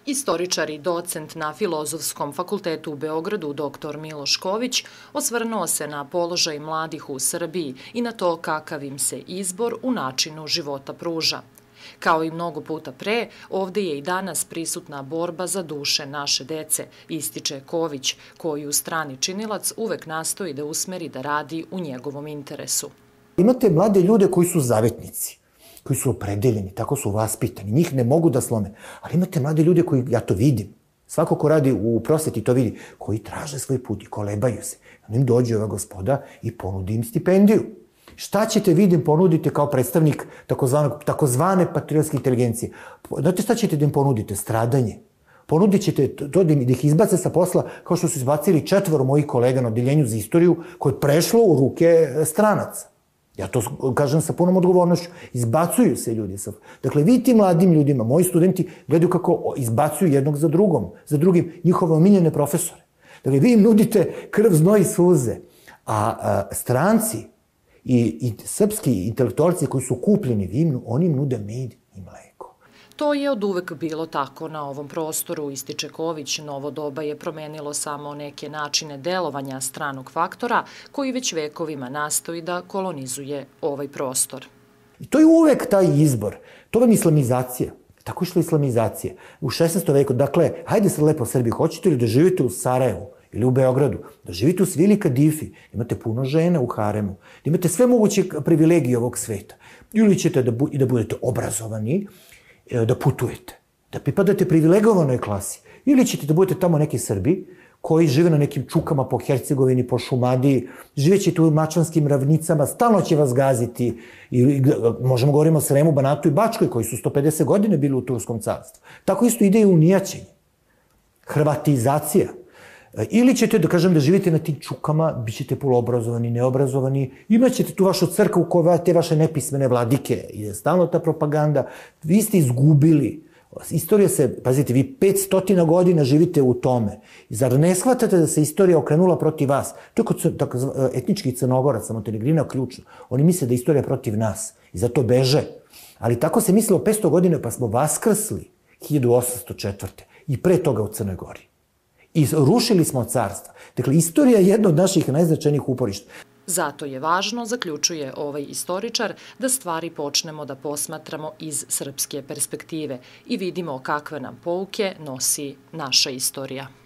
Istoričar i docent na Filozofskom fakultetu u Beogradu, dr. Miloš Ković, osvrnuo se na položaj mladih u Srbiji i na to kakav im se izbor u načinu života pruža. Kao i mnogo puta pre, ovde je i danas prisutna borba za duše naše dece, ističe Ković, koji u strani činilac uvek nastoji da usmeri da radi u njegovom interesu. Imate mlade ljude koji su zavetnici, koji su opredeljeni, tako su vaspitani, njih ne mogu da slome. Ali imate mlade ljude koji, ja to vidim, svako ko radi u prosveti to vidi, koji traže svoj put i kolebaju se. On im dođe ova gospoda i ponudi im stipendiju. Šta ćete vi da im ponudite kao predstavnik takozvane patriotske inteligencije? Znate šta ćete da im ponudite? Stradanje. Ponudit ćete to da ih izbace sa posla kao što su izbacili 4 mojih kolega na odeljenju za istoriju koje je prešlo u ruke stranaca. Ja to kažem sa punom odgovornošću. Izbacuju se ljudi. Dakle, vi tim mladim ljudima, moji studenti, gledaju kako izbacuju jednog za drugim njihove omiljene profesore. Dakle, vi im nudite krv, znoj i suze. A stranci i srpski intelektualci koji su kupljeni, oni im nude med i mleko. To je od uvek bilo tako na ovom prostoru, ističe Ković. Novo doba je promenilo samo neke načine delovanja stranog faktora koji već vekovima nastoji da kolonizuje ovaj prostor. I to je uvek taj izbor. To vam je islamizacija. Tako je išla islamizacija. U 16. veku, dakle, hajde sad lepo Srbi, hoćete li da živite u Sarajevu ili u Beogradu, da živite u Svili Kadifi, imate puno žena u haremu, da imate sve moguće privilegije ovog sveta. Ili ćete da budete obrazovani, da putujete, da pripadate privilegovanoj klasi. Ili ćete da budete tamo neki Srbi koji žive na nekim čukama po Hercegovini, po Šumadiji, živećete u Mačvanskim ravnicama, stalno će vas gaziti. Možemo govorimo o Sremu, Banatu i Bačkoj, koji su 150 godine bili u Turskom carstvu. Tako isto ide i unijaćenje, hrvatizacija. Ili ćete, da kažem, da živite na tim čukama, bit ćete poluobrazovani, neobrazovani, imat ćete tu vašu crkvu u kojoj te vaše nepismene vladike, je stalno ta propaganda. Vi ste izgubili. Istorija se, pazite, vi 500 godina živite u tome. Zar ne shvatate da se istorija okrenula protiv vas? To je kod etničkih Crnogoraca, Montenegrina ključno. Oni misle da je istorija protiv nas i zato beže. Ali tako se mislilo 500 godina pa smo vaskrsli 1804. I pre toga u Crnoj Gori. I rušili smo carstva. Dakle, istorija je jedno od naših najznačajnijih uporišta. Zato je važno, zaključuje ovaj istoričar, da stvari počnemo da posmatramo iz srpske perspektive i vidimo kakve nam pouke nosi naša istorija.